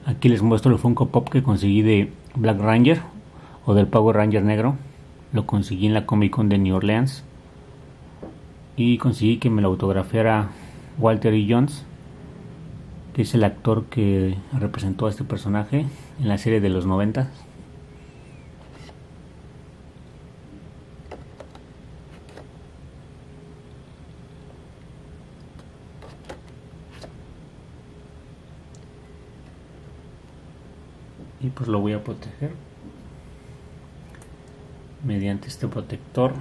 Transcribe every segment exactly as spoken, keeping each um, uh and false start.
Aquí les muestro el Funko Pop que conseguí de Black Ranger o del Power Ranger negro. Lo conseguí en la Comic Con de New Orleans y conseguí que me lo autografiara Walter E. Jones, que es el actor que representó a este personaje en la serie de los noventa. Y pues lo voy a proteger mediante este protector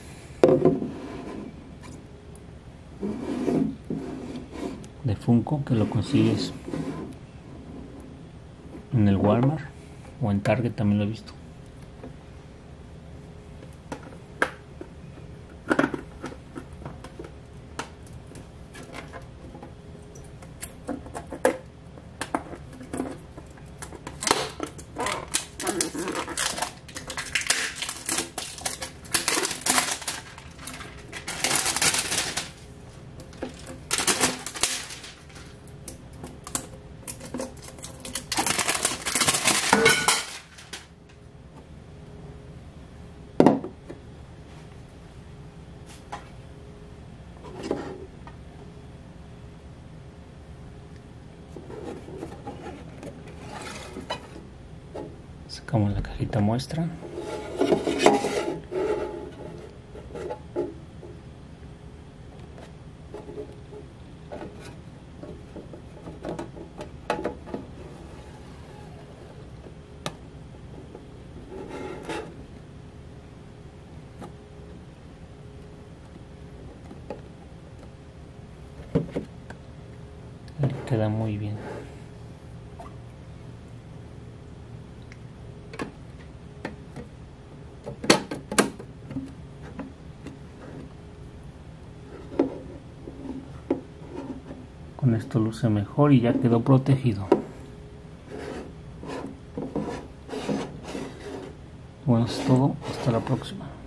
de Funko, que lo consigues en el Walmart o en Target, también lo he visto. Sacamos la cajita muestra. Le queda muy bien. Con esto luce mejor y ya quedó protegido. Bueno, es todo. Hasta la próxima.